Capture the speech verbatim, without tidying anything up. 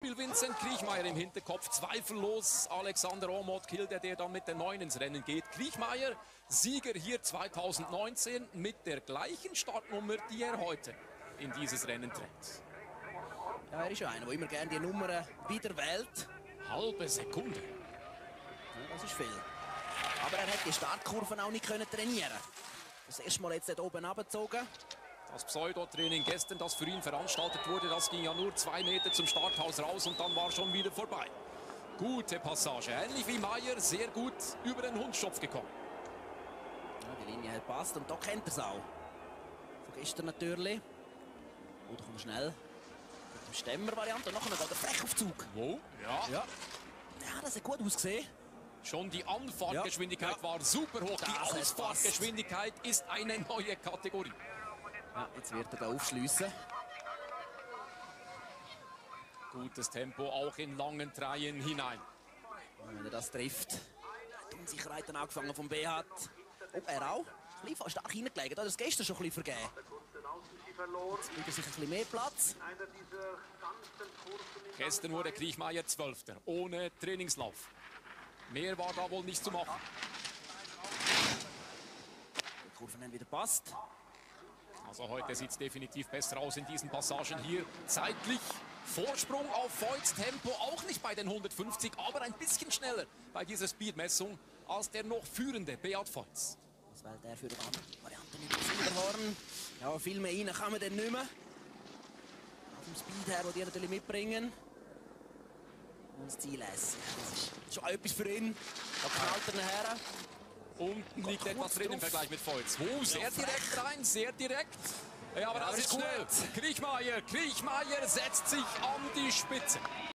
Beispiel Vincent Kriechmayr im Hinterkopf. Zweifellos Alexander Omot Kilde, der dann mit der neun ins Rennen geht. Kriechmayr, Sieger hier zweitausendneunzehn mit der gleichen Startnummer, die er heute in dieses Rennen trägt. Ja, er ist ja einer, der immer gerne die Nummern wieder wählt. Halbe Sekunde. Ja, das ist viel. Aber er hat die Startkurven auch nicht können trainieren. Das erste Mal jetzt dort oben abgezogen. Das Pseudotraining gestern, das für ihn veranstaltet wurde, das ging ja nur zwei Meter zum Starthaus raus und dann war schon wieder vorbei. Gute Passage, ähnlich wie Meier, sehr gut über den Hundschopf gekommen. Ja, die Linie hat passt und da kennt er es auch. Von gestern natürlich. Oh, da kommt er schnell mit dem Stemmer-Variante und nachher geht er frech auf Zug. Wo? Ja. Ja. Ja, das hat gut ausgesehen. Schon die Anfahrtgeschwindigkeit Ja. war super hoch. Das Die hat Ausfahrtgeschwindigkeit ist eine neue Kategorie. Ja, jetzt wird er da aufschliessen. Gutes Tempo auch in langen Dreien hinein. Und wenn er das trifft, die Unsicherheit dann angefangen vom B hat. Oh, er auch. Ein bisschen stark hineingelegt. Er hat das gestern schon ein bisschen vergeben. Jetzt bietet sich ein bisschen mehr Platz. Gestern wurde Kriechmayr Zwölfter, ohne Trainingslauf. Mehr war da wohl nicht zu machen. Die Kurve dann wieder passt. Also heute sieht es definitiv besser aus in diesen Passagen hier. Zeitlich Vorsprung auf Voits, Tempo auch nicht bei den hundertfünfzig, aber ein bisschen schneller bei dieser Speedmessung als der noch führende Beat Voits. Was wählt er für die Variante mit dem Silberhorn? Ja, viel mehr rein kann man dann nicht mehr. Auf dem Speed her, den die natürlich mitbringen. Und das Ziel ist, das ist schon etwas für ihn. Da knallt er nachher. Unten liegt Kurz etwas drin im drauf. Vergleich mit Voits. Oh, sehr direkt rein, sehr direkt. Ja, aber Ja, das aber ist ist schnell. gut. Kriechmayr, Kriechmayr setzt sich an die Spitze.